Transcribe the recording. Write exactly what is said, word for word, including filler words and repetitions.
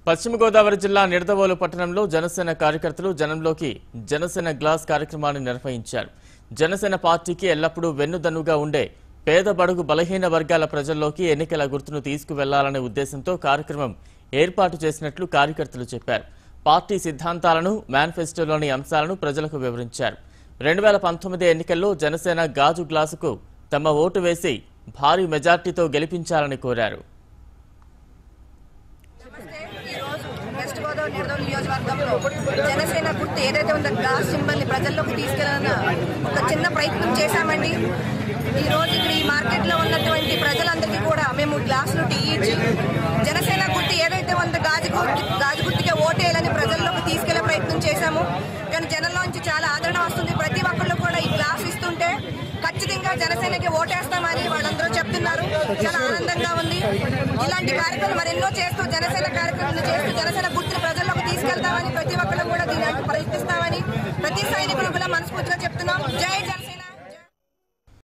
పశ్చిమ గోదావరి జిల్లా నిడదవోలు పట్టణంలో జనసేన కార్యకర్తలు జనంలోకి జనసేన గ్లాస్ కార్యక్రమాన్ని నిర్వహించారు. జనసేన పార్టీకి ఎల్లప్పుడూ వెన్నుదన్నుగా ఉండే పేద బడుగు బలహీన వర్గాల ప్రజల్లోకి ఎన్నికల గుర్తును తీసుకువెళ్లాలనే ఉద్దేశంతో కార్యక్రమం ఏర్పాటు చేసినట్లు కార్యకర్తలు చెప్పారు. పార్టీ సిద్ధాంతాలను, మేనిఫెస్టోలోని అంశాలను ప్రజలకు వివరించారు. రెండు వేల పంతొమ్మిది ఎన్నికల్లో జనసేన గాజు గ్లాసుకు తమ ఓటు వేసి భారీ మెజార్టీతో గెలిపించాలని కోరారు. జనసేన గుర్తు ఏదైతే ఉందో గ్లాస్ సింబల్ ని ప్రజల్లోకి తీసుకెళ్లాలన్న ఒక చిన్న ప్రయత్నం చేశామండి. ఈ రోజు ఇక్కడ ఈ మార్కెట్ లో ఉన్నటువంటి ప్రజలందరికీ కూడా మేము గ్లాసులు టీ ఇచ్చి జనసేన గుర్తు ఏదైతే ఉందో గాజు గాజు గుర్తుకే ఓటేయాలని ప్రజల్లోకి తీసుకెళ్లే ప్రయత్నం చేశాము. కానీ జనంలోంచి చాలా ఆదరణ వస్తుంది. ప్రతి ఒక్కళ్ళు కూడా ఈ గ్లాస్ ఇస్తుంటే ఖచ్చితంగా జనసేనకి ఓటేస్తామని వాళ్ళందరూ చెప్తున్నారు. చాలా ఆనందంగా ఉంది. ఇలాంటి కార్యక్రమాలు మరెన్నో చేస్తూ జనసేన కార్యక్రమాలు చేస్తూ